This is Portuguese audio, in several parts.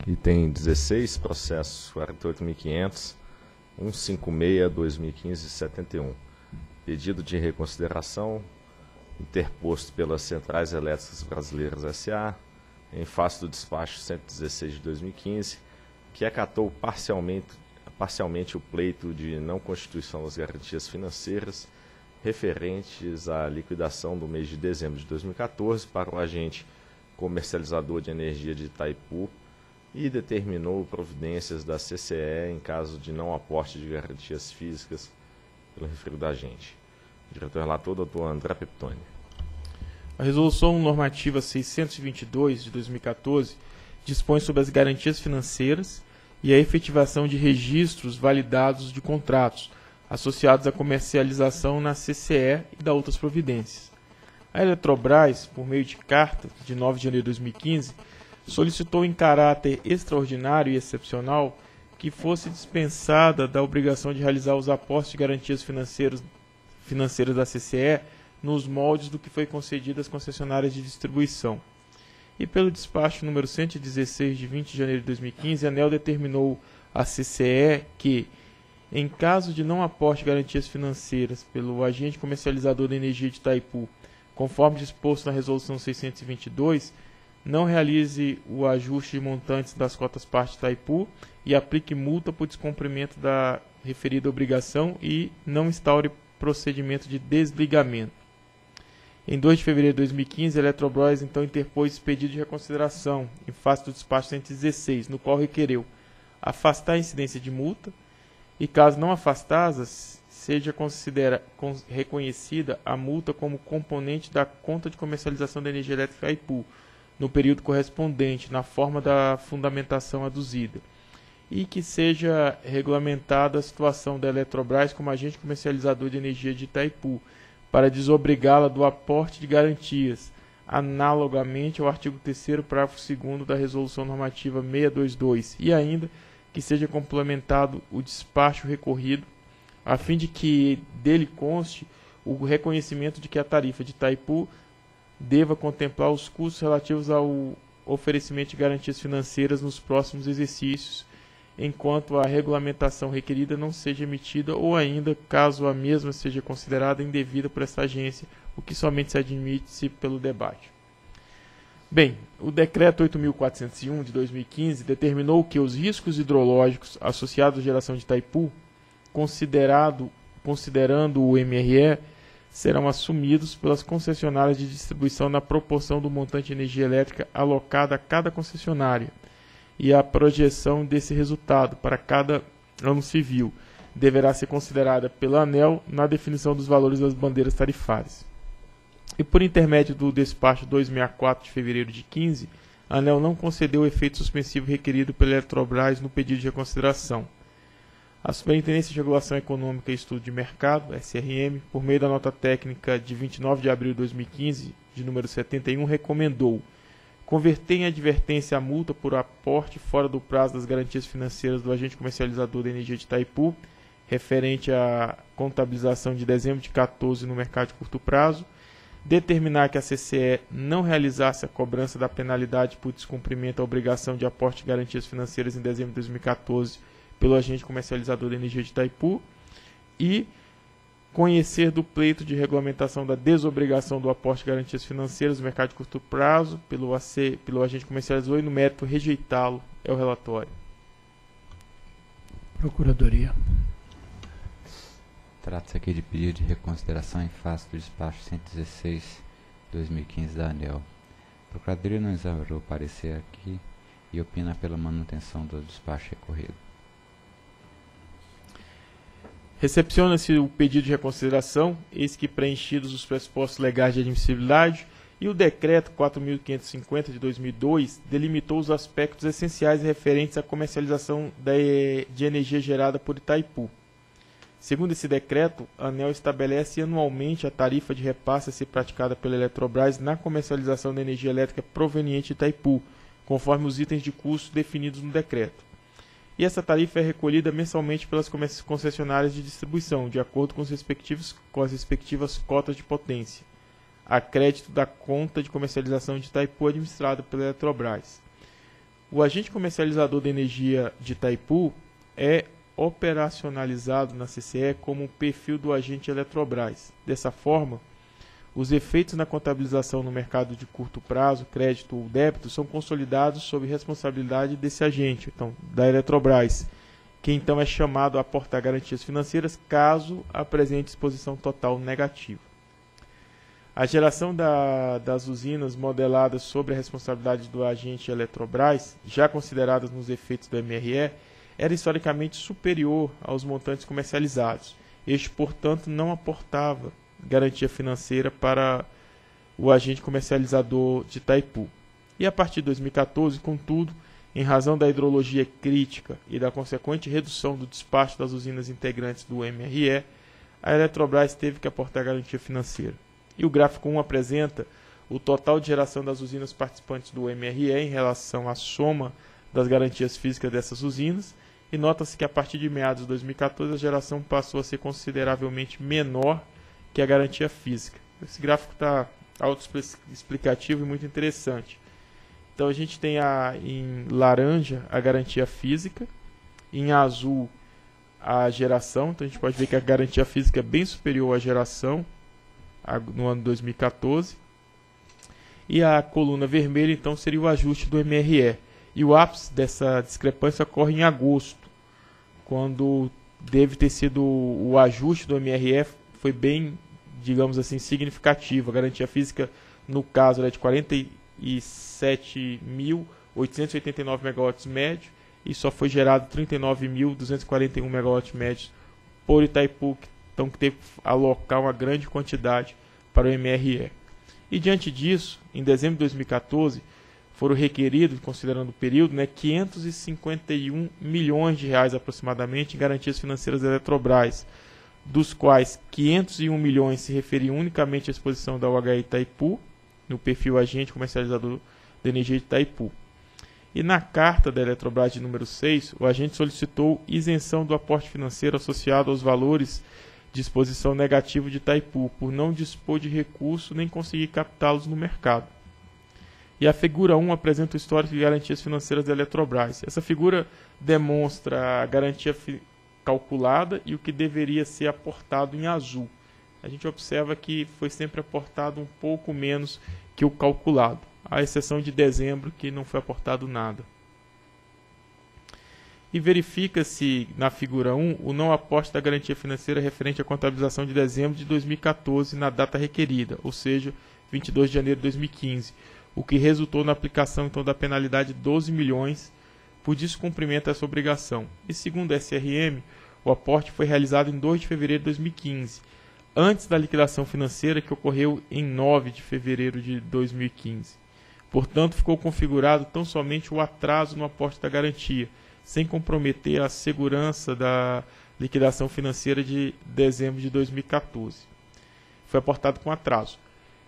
Item 16, processo 48.500, 156/2015-71. Pedido de reconsideração interposto pelas Centrais Elétricas Brasileiras S.A., em face do despacho 116 de 2015, que acatou parcialmente o pleito de não constituição das garantias financeiras referentes à liquidação do mês de dezembro de 2014 para o agente comercializador de energia de Itaipu e determinou providências da CCE em caso de não aporte de garantias físicas pelo referido agente. Diretor relator, Dr. André Peptoni. A Resolução Normativa 622 de 2014 dispõe sobre as garantias financeiras e a efetivação de registros validados de contratos associados à comercialização na CCE e da outras providências. A Eletrobras, por meio de carta de 9 de janeiro de 2015, solicitou em caráter extraordinário e excepcional que fosse dispensada da obrigação de realizar os aportes de garantias financeiras da CCE nos moldes do que foi concedido às concessionárias de distribuição. E pelo despacho número 116 de 20 de janeiro de 2015, a ANEEL determinou à CCE que, em caso de não aporte de garantias financeiras pelo agente comercializador da energia de Itaipu, conforme disposto na Resolução 622, não realize o ajuste de montantes das cotas-parte de Itaipu e aplique multa por descumprimento da referida obrigação e não instaure procedimento de desligamento. Em 2 de fevereiro de 2015, a Eletrobras então interpôs pedido de reconsideração em face do despacho 116, no qual requereu afastar a incidência de multa e, caso não afastada, seja reconhecida a multa como componente da conta de comercialização da energia elétrica Itaipu, no período correspondente, na forma da fundamentação aduzida, e que seja regulamentada a situação da Eletrobras como agente comercializador de energia de Itaipu, para desobrigá-la do aporte de garantias, analogamente ao artigo 3º, parágrafo 2º da Resolução Normativa 622, e ainda que seja complementado o despacho recorrido, a fim de que dele conste o reconhecimento de que a tarifa de Itaipu deva contemplar os custos relativos ao oferecimento de garantias financeiras nos próximos exercícios, enquanto a regulamentação requerida não seja emitida ou ainda caso a mesma seja considerada indevida por essa agência, o que somente se admite pelo debate. Bem, o Decreto 8.401 de 2015 determinou que os riscos hidrológicos associados à geração de Itaipu, considerando o MRE, serão assumidos pelas concessionárias de distribuição na proporção do montante de energia elétrica alocada a cada concessionária, e a projeção desse resultado para cada ano civil deverá ser considerada pela ANEEL na definição dos valores das bandeiras tarifárias. E por intermédio do despacho 264 de fevereiro de 15, a ANEEL não concedeu o efeito suspensivo requerido pela Eletrobras no pedido de reconsideração. A Superintendência de Regulação Econômica e Estudo de Mercado, SRM, por meio da nota técnica de 29 de abril de 2015, de número 71, recomendou converter em advertência a multa por aporte fora do prazo das garantias financeiras do agente comercializador da energia de Itaipu, referente à contabilização de dezembro de 2014 no mercado de curto prazo, determinar que a CCE não realizasse a cobrança da penalidade por descumprimento à obrigação de aporte de garantias financeiras em dezembro de 2014 pelo agente comercializador da energia de Itaipu e conhecer do pleito de regulamentação da desobrigação do aporte de garantias financeiras no mercado de curto prazo pelo agente comercializador e, no mérito, rejeitá-lo. É o relatório. Procuradoria. Trata-se aqui de pedido de reconsideração em face do despacho 116/2015 da ANEEL. A Procuradoria não examinou o parecer aqui e opina pela manutenção do despacho recorrido. Recepciona-se o pedido de reconsideração, eis que preenchidos os pressupostos legais de admissibilidade, e o Decreto 4.550 de 2002 delimitou os aspectos essenciais referentes à comercialização de energia gerada por Itaipu. Segundo esse decreto, a ANEEL estabelece anualmente a tarifa de repasse a ser praticada pela Eletrobras na comercialização da energia elétrica proveniente de Itaipu, conforme os itens de custo definidos no decreto. E essa tarifa é recolhida mensalmente pelas concessionárias de distribuição, de acordo com as respectivas cotas de potência, a crédito da conta de comercialização de Itaipu administrada pela Eletrobras. O agente comercializador de energia de Itaipu é operacionalizado na CCE como um perfil do agente Eletrobras. Dessa forma, os efeitos na contabilização no mercado de curto prazo, crédito ou débito, são consolidados sob responsabilidade desse agente, então, da Eletrobras, que então é chamado a aportar garantias financeiras caso apresente exposição total negativa. A geração das usinas modeladas sobre a responsabilidade do agente Eletrobras, já consideradas nos efeitos do MRE, era historicamente superior aos montantes comercializados. Este, portanto, não aportava garantia financeira para o agente comercializador de Itaipu. E a partir de 2014, contudo, em razão da hidrologia crítica e da consequente redução do despacho das usinas integrantes do MRE, a Eletrobras teve que aportar garantia financeira. E o gráfico 1 apresenta o total de geração das usinas participantes do MRE em relação à soma das garantias físicas dessas usinas, e nota-se que a partir de meados de 2014 a geração passou a ser consideravelmente menor que a garantia física. Esse gráfico está autoexplicativo e muito interessante. Então a gente tem em laranja a garantia física, em azul a geração, então a gente pode ver que a garantia física é bem superior à geração no ano 2014, e a coluna vermelha então seria o ajuste do MRE, e o ápice dessa discrepância ocorre em agosto, quando deve ter sido o ajuste do MRE foi bem, digamos assim, significativo. A garantia física no caso era de 47.889 megawatts médio e só foi gerado 39.241 megawatts médios por Itaipu, então que teve que alocar uma grande quantidade para o MRE. E diante disso, em dezembro de 2014, foram requeridos, considerando o período, 551 milhões de reais aproximadamente em garantias financeiras da Eletrobras, dos quais 501 milhões se referiam unicamente à exposição da UHE Itaipu, no perfil agente comercializador de energia de Itaipu. E na carta da Eletrobras de número 6, o agente solicitou isenção do aporte financeiro associado aos valores de exposição negativo de Itaipu, por não dispor de recurso nem conseguir captá-los no mercado. E a figura 1 apresenta o histórico de garantias financeiras da Eletrobras. Essa figura demonstra a garantia calculada e o que deveria ser aportado em azul. A gente observa que foi sempre aportado um pouco menos que o calculado, à exceção de dezembro, que não foi aportado nada. E verifica-se na figura 1 o não aporte da garantia financeira referente à contabilização de dezembro de 2014 na data requerida, ou seja, 22 de janeiro de 2015, o que resultou na aplicação então da penalidade de 12 milhões por descumprimento dessa obrigação. E segundo a SRM, o aporte foi realizado em 2 de fevereiro de 2015, antes da liquidação financeira que ocorreu em 9 de fevereiro de 2015. Portanto, ficou configurado tão somente o atraso no aporte da garantia, sem comprometer a segurança da liquidação financeira de dezembro de 2014. Foi aportado com atraso.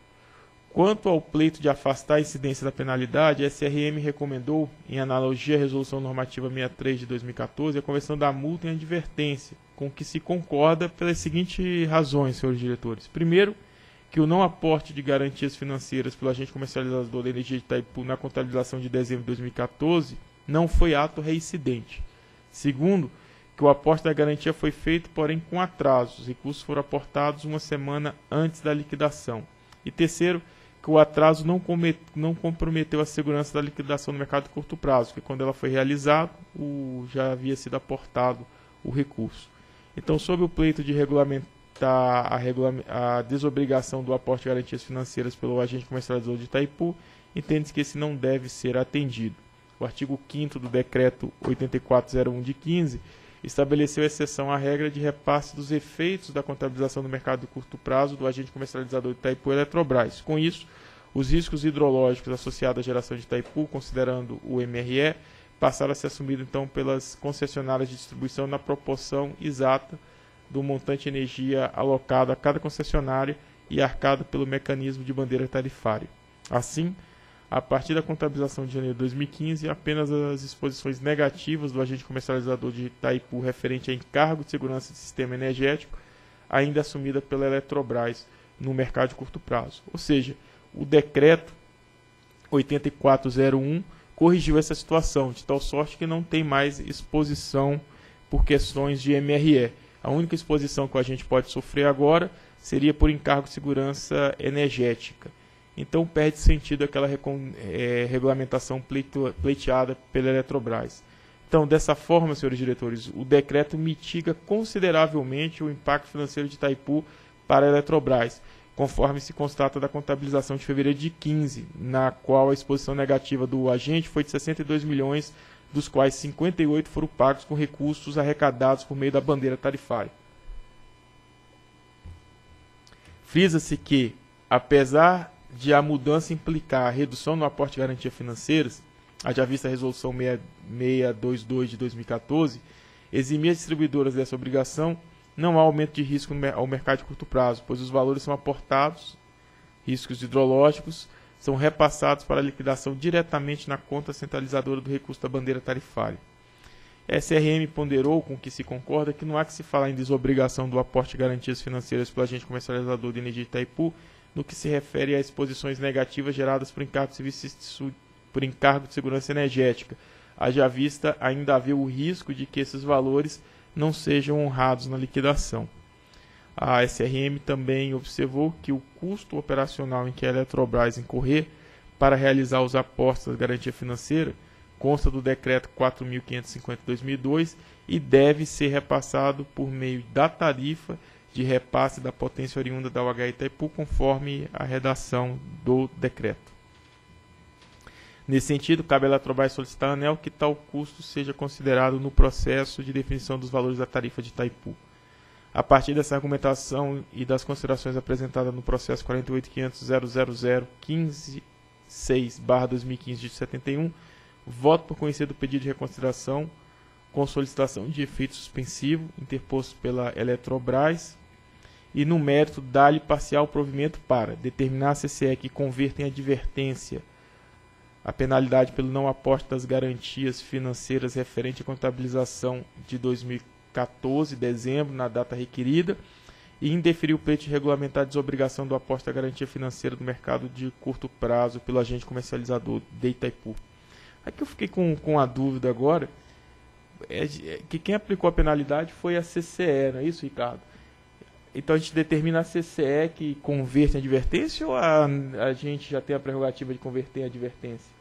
Quanto ao pleito de afastar a incidência da penalidade, a SRM recomendou, em analogia à Resolução Normativa 63 de 2014, a conversão da multa em advertência, com que se concorda pelas seguintes razões, senhores diretores. Primeiro, que o não aporte de garantias financeiras pelo agente comercializador da energia de Itaipu na contabilização de dezembro de 2014 não foi ato reincidente. Segundo, que o aporte da garantia foi feito, porém com atraso. Os recursos foram aportados uma semana antes da liquidação. E terceiro, que o atraso não comprometeu a segurança da liquidação no mercado de curto prazo, que quando ela foi realizada, já havia sido aportado o recurso. Então, sob o pleito de regulamentar a desobrigação do aporte de garantias financeiras pelo agente comercializador de Itaipu, entende-se que esse não deve ser atendido. O artigo 5º do Decreto 8401 de 15 estabeleceu exceção à regra de repasse dos efeitos da contabilização do mercado de curto prazo do agente comercializador de Itaipu Eletrobras. Com isso, os riscos hidrológicos associados à geração de Itaipu, considerando o MRE, passaram a ser assumidos então pelas concessionárias de distribuição na proporção exata do montante de energia alocado a cada concessionária e arcado pelo mecanismo de bandeira tarifária. Assim, a partir da contabilização de janeiro de 2015, apenas as exposições negativas do agente comercializador de Itaipu referente a encargo de segurança de sistema energético, ainda assumida pela Eletrobras no mercado de curto prazo. Ou seja, o decreto 8401 corrigiu essa situação, de tal sorte que não tem mais exposição por questões de MRE. A única exposição que a gente pode sofrer agora seria por encargo de segurança energética. Então perde sentido aquela regulamentação pleiteada pela Eletrobras. Então, dessa forma, senhores diretores, o decreto mitiga consideravelmente o impacto financeiro de Itaipu para a Eletrobras, conforme se constata da contabilização de fevereiro de 15, na qual a exposição negativa do agente foi de 62 milhões, dos quais 58 foram pagos com recursos arrecadados por meio da bandeira tarifária. Frisa-se que, apesar de a mudança implicar a redução no aporte de garantia financeiras, haja vista a resolução 6622 de 2014, eximir as distribuidoras dessa obrigação, não há aumento de risco ao mercado de curto prazo, pois os valores são aportados, riscos hidrológicos, são repassados para liquidação diretamente na conta centralizadora do recurso da bandeira tarifária. A SRM ponderou, com que se concorda, que não há que se falar em desobrigação do aporte de garantias financeiras pelo agente comercializador de energia Itaipu, no que se refere a exposições negativas geradas por encargo de segurança energética, haja vista ainda haver o risco de que esses valores não sejam honrados na liquidação. A SRM também observou que o custo operacional em que a Eletrobras incorrer para realizar os aportes da garantia financeira consta do Decreto 4.550/2002 e deve ser repassado por meio da tarifa de repasse da potência oriunda da UH Itaipu, conforme a redação do decreto. Nesse sentido, cabe à Eletrobras solicitar à ANEEL que tal custo seja considerado no processo de definição dos valores da tarifa de Itaipu. A partir dessa argumentação e das considerações apresentadas no processo 48.500.000.15.6/2015 de 71, voto por conhecer do pedido de reconsideração com solicitação de efeito suspensivo interposto pela Eletrobras e, no mérito, dar-lhe parcial provimento para determinar a CCE que converta em advertência a penalidade pelo não aporte das garantias financeiras referente à contabilização de 2014, dezembro, na data requerida, e indeferir o pleito de regulamentar a desobrigação do aporte da garantia financeira do mercado de curto prazo pelo agente comercializador de Itaipu. Aqui eu fiquei com a dúvida agora, que quem aplicou a penalidade foi a CCE, não é isso, Ricardo? Então a gente determina a CCE que converte em advertência ou a gente já tem a prerrogativa de converter em advertência?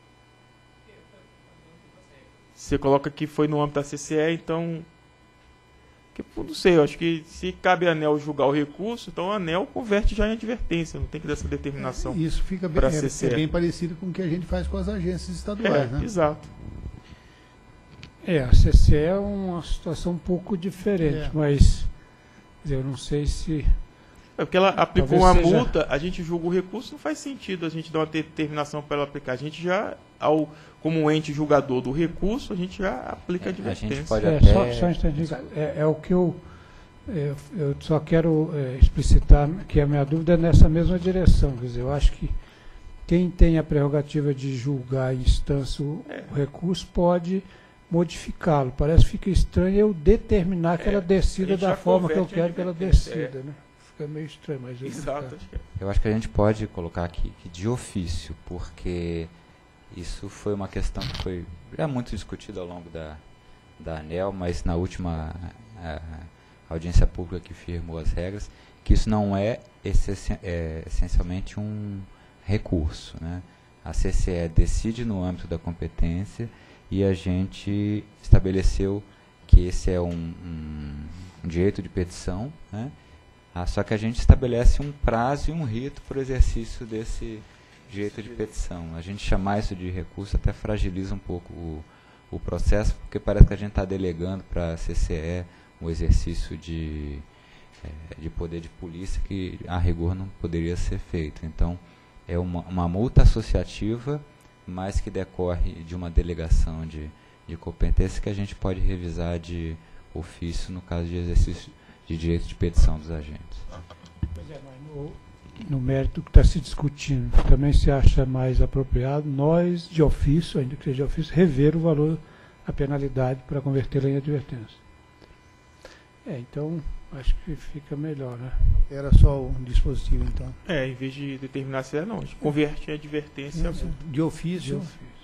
Você coloca que foi no âmbito da CCE, então... Eu não sei, eu acho que se cabe a ANEEL julgar o recurso, então a ANEEL converte já em advertência, não tem que dar essa determinação. Isso fica bem, bem parecido com o que a gente faz com as agências estaduais, né? Exato. A CCE é uma situação um pouco diferente, mas eu não sei se... porque ela aplicou uma multa, a gente julga o recurso, não faz sentido a gente dar uma determinação para ela aplicar. A gente já, como ente julgador do recurso, a gente já aplica a advertência. A gente pode só o que eu só quero explicitar que a minha dúvida é nessa mesma direção. Quer dizer, eu acho que quem tem a prerrogativa de julgar em instância o recurso pode modificá-lo. Parece que fica estranho eu determinar que ela decida da forma que eu quero que ela decida, né? Fica meio estranho, mas eu acho que a gente pode colocar aqui que de ofício, porque isso foi uma questão que foi já muito discutida ao longo da ANEEL, mas na última audiência pública que firmou as regras, que isso não é essencialmente um recurso, né? A CCE decide no âmbito da competência e a gente estabeleceu que esse é um direito de petição, né? Só que a gente estabelece um prazo e um rito para o exercício desse direito de petição. A gente chamar isso de recurso até fragiliza um pouco o processo, porque parece que a gente está delegando para a CCE um exercício de poder de polícia que, a rigor, não poderia ser feito. Então, é uma multa associativa, mas que decorre de uma delegação de competência que a gente pode revisar de ofício no caso de exercício de direito de petição dos agentes. Pois é, mas no mérito que está se discutindo, também se acha mais apropriado nós, de ofício, ainda que seja de ofício, rever o valor, a penalidade para convertê-la em advertência. Então, acho que fica melhor, né? Era só um dispositivo, então. Em vez de determinar se não, a gente converte em advertência. De ofício. De ofício.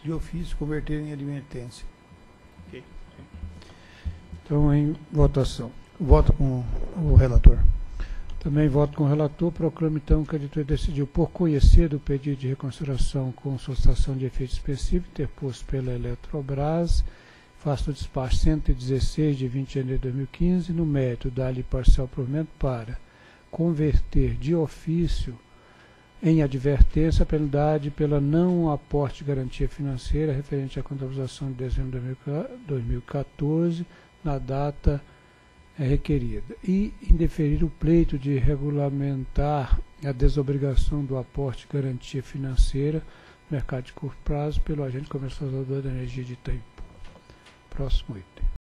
de ofício, converter em advertência. Ok. Então, em votação. Voto com o relator. Também voto com o relator. Proclamo, então, que a editoria decidiu, por conhecer o pedido de reconsideração com solicitação de efeito específico interposto pela Eletrobras, faço o despacho 116 de 20 de janeiro de 2015, no mérito da-lhe parcial provimento para converter de ofício em advertência a penalidade pela não aporte de garantia financeira referente à contabilização de dezembro de 2014, na data requerida, e indeferir o pleito de regulamentar a desobrigação do aporte de garantia financeira no mercado de curto prazo pelo agente comercializador da energia de Itaipu. Próximo item.